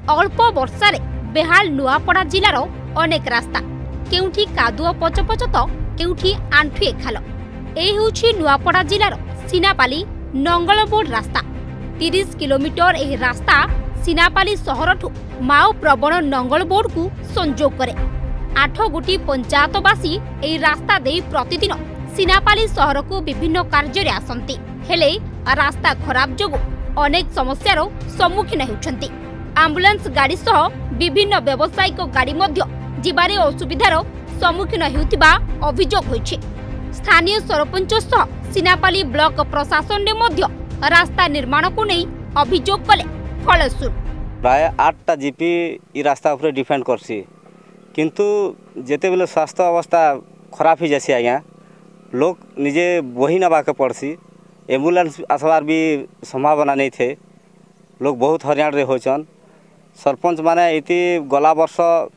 अल्प वर्षारे बेहाल नुआपड़ा जिलार अनेक रास्ता केउठी कादुओ पचपच तो केउठी आंठुए खाल। ए हेउछि नुआपड़ा जिलार सीनापाली नंगलबोर्ड रास्ता। 30 किलोमीटर एही रास्ता सीनापाली सहरठू माओ प्रवण नंगलबोर्ड को संजोग करे। 8 गोटी पंचायतवासी एही रास्ता दे प्रतिदिन सीनापाली सहर को विभिन्न कार्य आसंती हेले रास्ता खराब जोगु अनेक समस्यार सम्मुखीन हेउछंती। एम्बुलेंस गाड़ी सह विभिन्न व्यावसायिक गाड़ी मध्य जिबारे असुविधार सम्मुखीन हेउतिबा अभियोग होइछि। स्थानीय सरपंच सह सीनापाली ब्लॉक प्रशासन ने मध्य रास्ता निर्माण को नहीं अभियोग कले। फलस्वरूप प्राय 8टा जीपी ई रास्ता ऊपर डिपेंड करसी, किंतु जेते बेले स्वास्थ्य अवस्था खराब हो जासी आज्ञा लोग निजे बही नवा के पड़सी। एम्बुलेंस आसबार भी संभावना नहीं थे। लोग बहुत हरियाण रे होचन। सरपंच माने इति गला वर्ष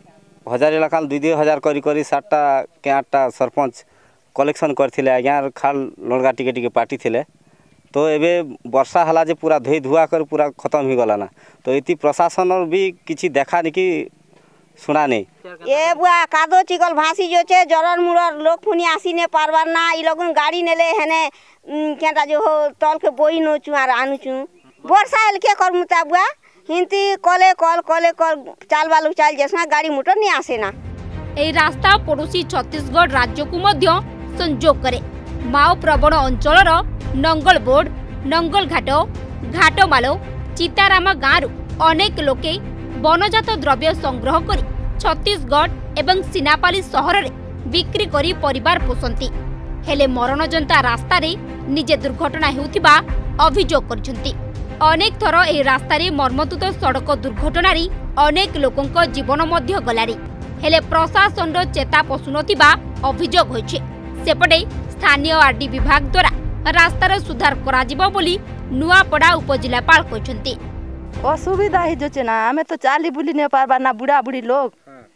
1000 लाख 2-2000 करी 7टा के 8टा सरपंच कलेक्शन करथिले आज्ञा खाल लड़गा टिके टिके पार्टी थिले। तो एबे वर्षा हला जे पूरा धोई धुआ कर पूरा खत्म हो गला ना। तो इति प्रशासन भी किछि देखा नहीं कि सुना नहीं। ए बुआ कादो चिकल भासी जो छे जरन मुरर लोग पुनी आसी ने पारवार ना। ई लोगन गाड़ी नेले हेने केटा जो हो तल के बोई नोचू आर आनुचू वर्षा एल के करमुता बुआ हिंती कले कल चाल बालू चाल जसना गाड़ी मोटर नहीं आसे ना। ए रास्ता पड़ोसी छत्तीसगढ़ राज्य को मध्य संजोग करे। माओ प्रवण अंचलर नंगलबोर्ड नंगलघाट घाटमालो चितारामा गाँव अनेक लोके वनजात द्रव्य संग्रह करी छत्तीसगढ़ एवं सीनापाली सहर रे बिक्री करी परिवार पोषंती। हेले मरणजंता रास्ता रे निजे दुर्घटना हेउथिबा अभियोग करछंती। अनेक थर ए रास्ता रे मर्मतुत सड़क दुर्घटना रे अनेक लोकंक जीवन मध्य गलारी। हेले प्रशासन रो चेता पसुनथिबा अभियोग होइछे। सेपटे स्थानीय आरडी विभाग द्वारा रास्तार सुधार कराजिबो बोली नुआपड़ा उपजिलापाल कहछंती। असुविधा ही जो ना आमे तो चाली बुली नहीं पारबा ना बुढ़ा बुढ़ी लोग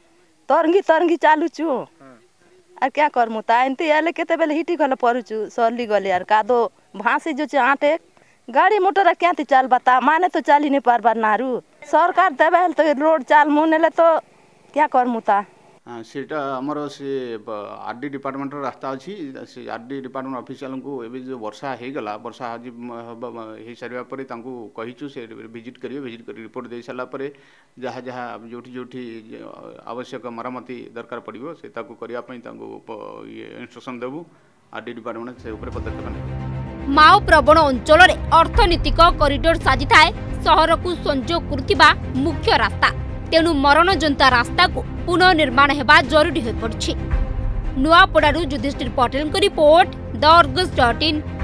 तरंगी चालू चु और क्या करमु ता एंती याले केते बेले हिटी गले परुचु सरली गले यार कादो भासी जो आटे गाड़ी मोटर क्या चाल बता माने तो चाली नहीं पारबा नारू सरकार देबे तो रोड चाल मुनेले तो क्या करमु ता सेटा हमर से आरडी डिपार्टमेंट रास्ता अछि। से आरडी डिपार्टमेंट ऑफिशियल को एबे जो वर्षा हे गला वर्षा आज हे सारिया परे तांको कहिचु से विजिट करियो। विजिट करी रिपोर्ट दे साला परे जहा जहा जोठी आवश्यक मरम्मती दरकार पड़िबो से ताको करिया पई तांको ये इंस्ट्रक्शन देबु। आरडी डिपार्टमेंट से ऊपर पदक्षेप ने माओ प्रवण अंचल रे अर्थनीतिक कॉरिडोर साजी थाए शहर को संजोग करथिबा मुख्य रास्ता। तेणु मरणजंता रास्ता को पुनः निर्माण हेबा जरूरी हो पड़छि। नुआपड़ारू युधिष्ठिर पटेल को रिपोर्ट द अर्गस.in।